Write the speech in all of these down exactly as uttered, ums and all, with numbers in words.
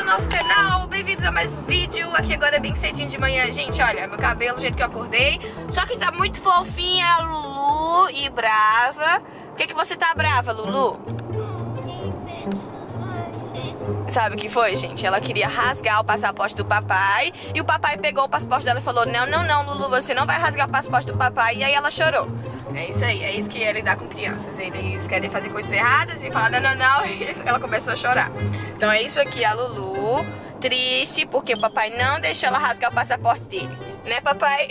nosso canal, bem-vindos a mais um vídeo. Aqui agora é bem cedinho de manhã. Gente, olha, meu cabelo do jeito que eu acordei. Só que tá muito fofinha, Lulu, e brava. Por que que você tá brava, Lulu? Sabe o que foi, gente? Ela queria rasgar o passaporte do papai. E o papai pegou o passaporte dela e falou: não, não, não, Lulu, você não vai rasgar o passaporte do papai. E aí ela chorou. É isso aí, é isso que é lidar com crianças. Eles querem fazer coisas erradas e falar não, não, não, e ela começou a chorar. Então é isso aqui, a Lulu, triste porque o papai não deixou ela rasgar o passaporte dele. Né, papai?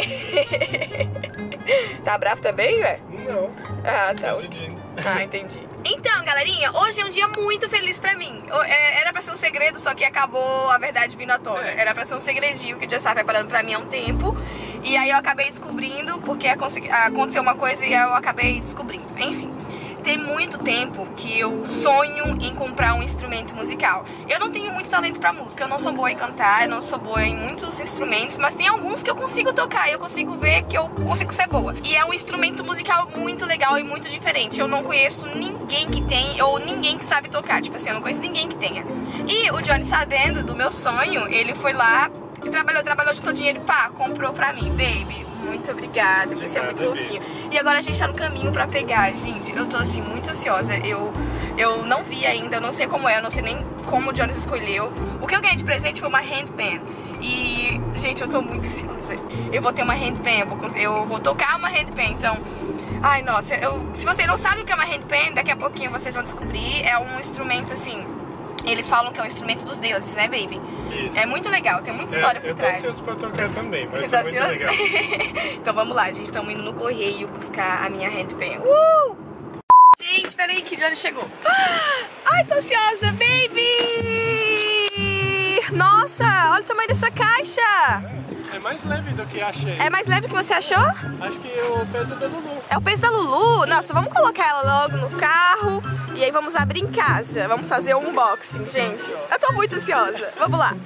Tá bravo também, ué? Não. Ah, tá. Ah, entendi. Então, galerinha, hoje é um dia muito feliz pra mim. Era pra ser um segredo, só que acabou a verdade vindo à tona. Era pra ser um segredinho que eu já estava preparando pra mim há um tempo. E aí eu acabei descobrindo, porque aconteceu uma coisa e eu acabei descobrindo. Enfim, tem muito tempo que eu sonho em comprar um instrumento musical. Eu não tenho muito talento pra música, eu não sou boa em cantar, eu não sou boa em muitos instrumentos, mas tem alguns que eu consigo tocar, eu consigo ver que eu consigo ser boa. E é um instrumento musical muito legal e muito diferente. Eu não conheço ninguém que tem, ou ninguém que sabe tocar, tipo assim, eu não conheço ninguém que tenha. E o Johnny, sabendo do meu sonho, ele foi lá e trabalhou, trabalhou, juntou dinheiro e pá, comprou pra mim, baby. Muito obrigada, você é muito fofinho. E agora a gente tá no caminho pra pegar, gente. Eu tô assim, muito ansiosa. Eu, eu não vi ainda, eu não sei como é, eu não sei nem como o Jonas escolheu. O que eu ganhei de presente foi uma handpan. E, gente, eu tô muito ansiosa. Eu vou ter uma handpan, eu vou, eu vou tocar uma handpan, então... Ai, nossa, eu, se você não sabe o que é uma handpan, daqui a pouquinho vocês vão descobrir. É um instrumento assim... Eles falam que é um instrumento dos deuses, né, baby? Isso. É muito legal, tem muita história é, por trás. Eu tô ansioso pra tocar também, mas Você tá muito legal. Então vamos lá, gente, estamos indo no correio buscar a minha handpan. Uh! Gente, peraí que o Johnny chegou. Ai, tô ansiosa, baby! Nossa, olha o tamanho dessa caixa! É mais leve do que achei. É mais leve que você achou? Acho que é o peso da Lulu. É o peso da Lulu? Nossa, vamos colocar ela logo no carro e aí vamos abrir em casa. Vamos fazer um unboxing, gente. Eu tô muito ansiosa. Vamos lá.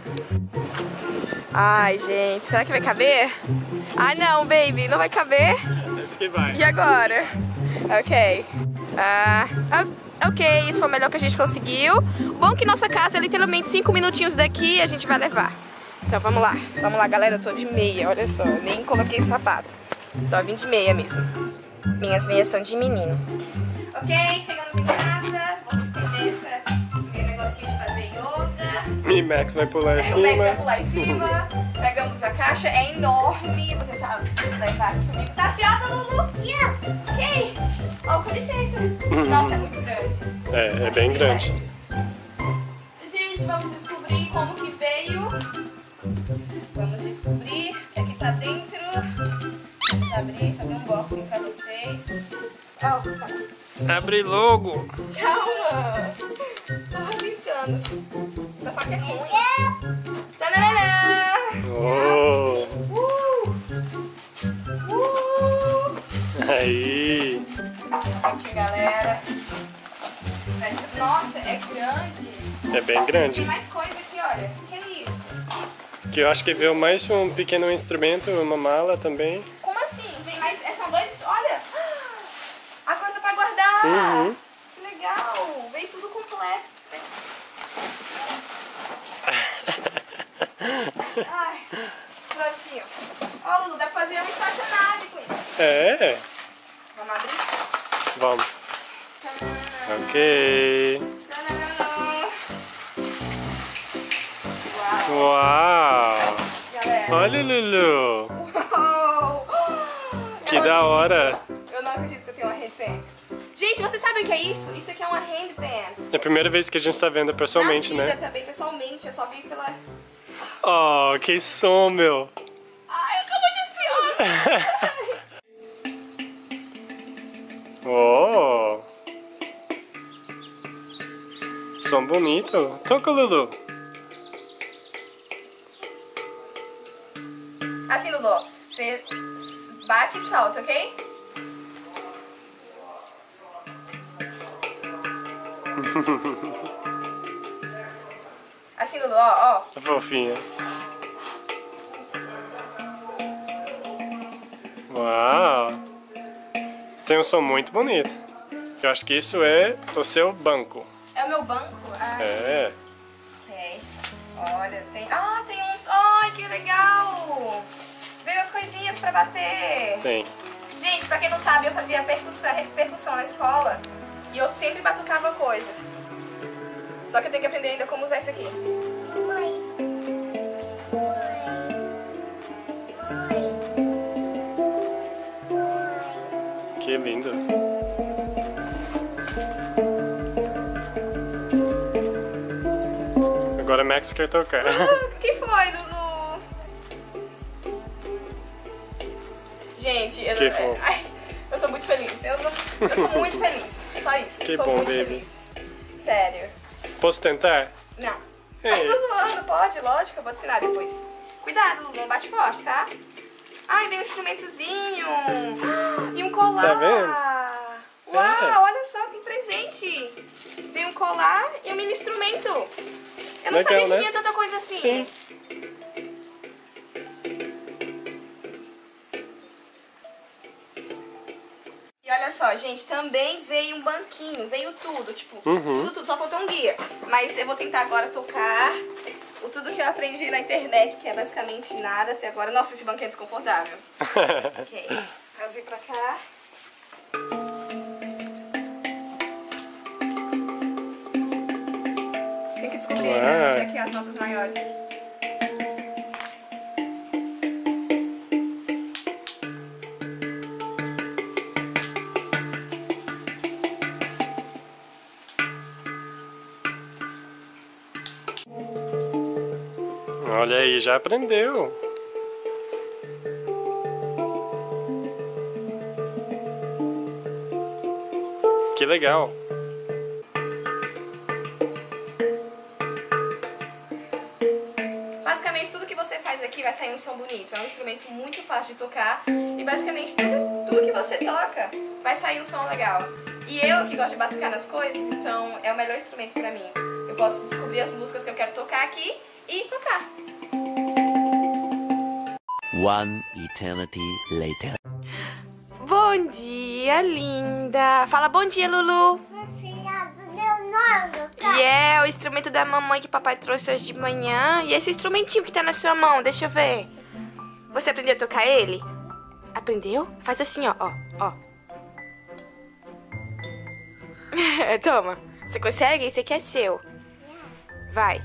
Ai, gente, será que vai caber? Ah, não, baby, não vai caber? Acho que vai. E agora? Ok. Ah, ok, isso foi o melhor que a gente conseguiu. O bom é que nossa casa é literalmente cinco minutinhos daqui e a gente vai levar. Então vamos lá, vamos lá, galera, eu tô de meia, olha só, nem coloquei sapato. Só vim de meia mesmo. Minhas meias são de menino. Ok, chegamos em casa, vamos estender esse meu negocinho de fazer yoga. E Max vai pular em é, cima. O Max vai pular em cima. Pegamos a caixa, é enorme. Vou tentar levar aqui comigo. Tá ansiosa, Lulu? Yeah. Ok. Oh, com licença. Nossa, é muito grande. É, é bem grande. Gente, vamos descobrir como que veio. Vamos descobrir o que é que tá dentro. Vamos abrir, fazer um unboxing pra vocês. Oh, abre logo. Calma. Tô brincando. Essa faca é ruim. Tananana. Oh. Uh. Uh. Aí. Gente, galera. Nossa, é grande. É bem grande. Tem mais coisa aqui, olha. O que é isso? Que eu acho que veio mais um pequeno instrumento, uma mala também. Como assim? Vem mais. São dois. Olha! A coisa pra guardar! Uhum. Que legal! Veio tudo completo. Ai, prontinho. Ó, Lulu, dá pra fazer uma espaçonave com isso. É. Vamos abrir? Vamos. Tcharam. Ok. Tcharam. Uau! Uau! Galera. Olha, Lulu. Uau. Que Eu da hora. Eu não acredito que eu tenho uma handpan. Gente, vocês sabem o que é isso? Isso aqui é uma handpan. É a primeira vez que a gente está vendo pessoalmente, Na vida né? também, pessoalmente. Eu só vi pela... Oh, que som, meu. Ai, eu tô muito ansiosa. Oh. Som bonito. Toca, Lulu. Assim, Lulu, você bate e solta, ok? Assim, Lulu, ó, ó. Fofinha. Uau. Tem um som muito bonito. Eu acho que isso é o seu banco. É o meu banco? Ah, É. ok. Ó. Olha, tem... Ah, tem uns... Ai, que legal! Veio as coisinhas pra bater. Tem. Gente, pra quem não sabe, eu fazia percussão, percussão na escola. E eu sempre batucava coisas. Só que eu tenho que aprender ainda como usar isso aqui. Que lindo. Agora Max quer tocar. O que foi, Lulu? Gente, eu, Que não... fofo. Ai, eu tô muito feliz. Eu, não... eu tô muito feliz. Só isso. Que tô bom, muito baby. feliz. Sério. Posso tentar? Não. Ei. Ai, tô zoando, pode, lógico, eu vou te ensinar depois. Cuidado, Lulu, não bate forte, tá? Ai, vem um instrumentozinho. E um colar. Tá vendo? Uau, É. olha só, tem presente. Tem um colar e um mini instrumento. Eu não Legal, sabia que né? vinha tanta coisa assim. Sim. E olha só, gente, também veio um banquinho, veio tudo, tipo, Uhum. tudo, tudo, só faltou um guia. Mas eu vou tentar agora tocar o tudo que eu aprendi na internet, que é basicamente nada até agora. Nossa, esse banco é desconfortável. Ok, trazer pra cá. Tem que descobrir, né, Uau. onde é que é as notas maiores. Olha aí, já aprendeu. Que legal. Basicamente tudo que você faz aqui vai sair um som bonito. É um instrumento muito fácil de tocar. E basicamente tudo, tudo que você toca vai sair um som legal. E eu que gosto de batucar nas coisas, então é o melhor instrumento pra mim. Eu posso descobrir as músicas que eu quero tocar aqui e tocar. One eternity later. Bom dia, linda. Fala bom dia, Lulu. E é o instrumento da mamãe que papai trouxe hoje de manhã. E esse instrumentinho que tá na sua mão, deixa eu ver. Você aprendeu a tocar ele? Aprendeu? Faz assim, ó, ó, ó. Toma. Você consegue? Esse aqui é seu. Vai.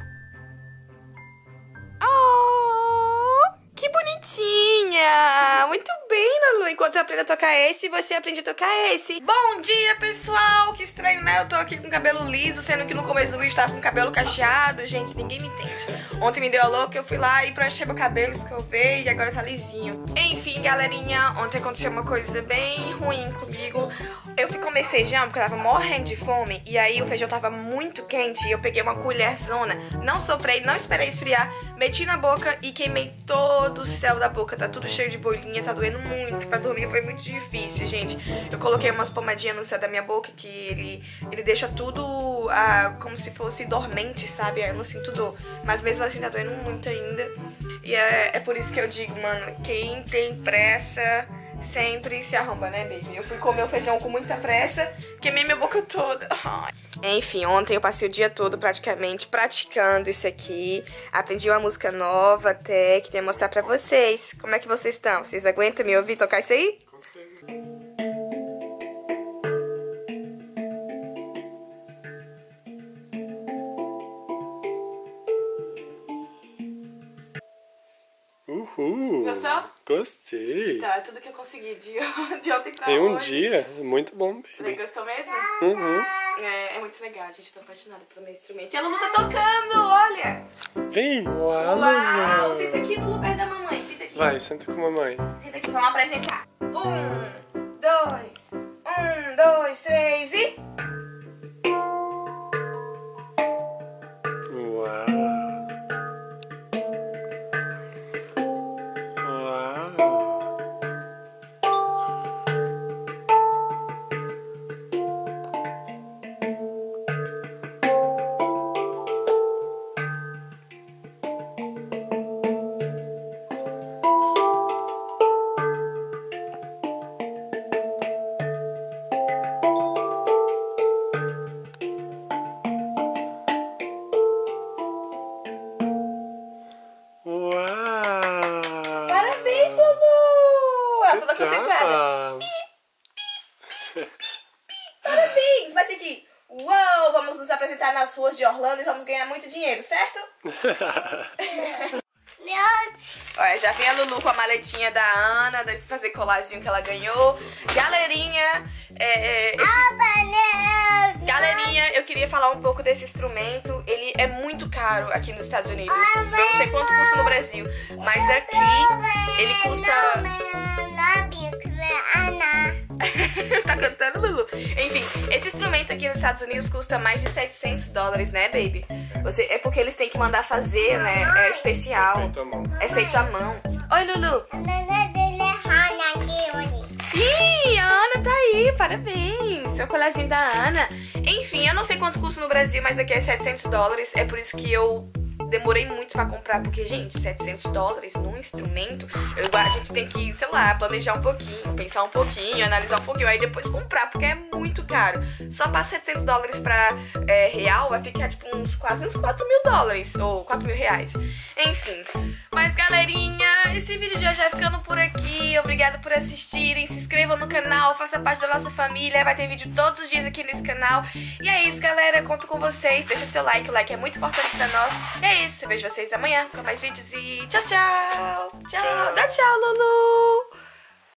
Oh, que bonitinha. Muito bem, Lulu. Enquanto eu aprendo a tocar esse, você aprende a tocar esse. Bom dia, pessoal. Que estranho, né? Eu tô aqui com cabelo liso, sendo que no começo do vídeo tava com cabelo cacheado. Gente, ninguém me entende. Ontem me deu a louca, eu fui lá e preencher meu cabelo, escovei e agora tá lisinho. Enfim, galerinha, ontem aconteceu uma coisa bem ruim comigo. Eu fui comer feijão porque eu tava morrendo de fome. E aí o feijão tava muito quente e eu peguei uma colherzona. Não soprei, não esperei esfriar. Meti na boca e queimei todo o céu da boca. Tá tudo cheio de bolinha, tá doendo muito. Pra dormir foi muito difícil, gente. Eu coloquei umas pomadinhas no céu da minha boca que ele, ele deixa tudo ah, como se fosse dormente, sabe? Eu não sinto dor. Mas mesmo assim tá doendo muito ainda. E é, é por isso que eu digo, mano, quem tem pressa sempre se arromba, né, baby? Eu fui comer o feijão com muita pressa, queimei minha boca toda. Ai. Enfim, ontem eu passei o dia todo praticamente praticando isso aqui. Aprendi uma música nova até, queria mostrar pra vocês. Como é que vocês estão? Vocês aguentam me ouvir tocar isso aí? Com certeza. Uhul. Gostou? Gostei. Então, é tudo que eu consegui de, de ontem pra Em um hoje. dia, muito bom, Você baby. gostou mesmo? Uhum. É, é muito legal, gente. Tô apaixonada pelo meu instrumento. E a Lulu tá tocando, olha! Vem. Uau. Uau! Senta aqui no lugar da mamãe. Senta aqui. Vai, senta com a mamãe. Senta aqui, vamos apresentar. Um, dois, um, dois, três e... Uau. Uau. pelas ruas de Orlando e vamos ganhar muito dinheiro, certo? Olha, já vem a Lulu com a maletinha da Ana, deve fazer colarzinho que ela ganhou. Galerinha, é, esse... Galerinha, eu queria falar um pouco desse instrumento. Ele é muito caro aqui nos Estados Unidos. Eu não sei quanto custa no Brasil, mas aqui ele custa... Tá cantando, Lulu? Enfim, esse instrumento aqui nos Estados Unidos custa mais de setecentos dólares, né, baby? Você, é porque eles têm que mandar fazer, né? É especial. É feito à mão. É feito à mão. Oi, Lulu. Sim, a Ana tá aí, parabéns. Seu colarzinho da Ana. Enfim, eu não sei quanto custa no Brasil, mas aqui é setecentos dólares. É por isso que eu demorei muito pra comprar, porque, gente, setecentos dólares num instrumento, eu, a gente tem que, sei lá, planejar um pouquinho, pensar um pouquinho, analisar um pouquinho, aí depois comprar, porque é muito caro. Só para setecentos dólares pra é, real, vai ficar, tipo, uns quase uns quatro mil dólares, ou quatro mil reais. Enfim. Mas, galerinha, esse vídeo de hoje vai ficando por aqui. Obrigada por assistirem. Se inscrevam no canal, faça parte da nossa família. Vai ter vídeo todos os dias aqui nesse canal. E é isso, galera. Conto com vocês. Deixa seu like. O like é muito importante pra nós. E é isso. Eu vejo vocês amanhã com mais vídeos e tchau, tchau. Tchau. Dá tchau, Lulu.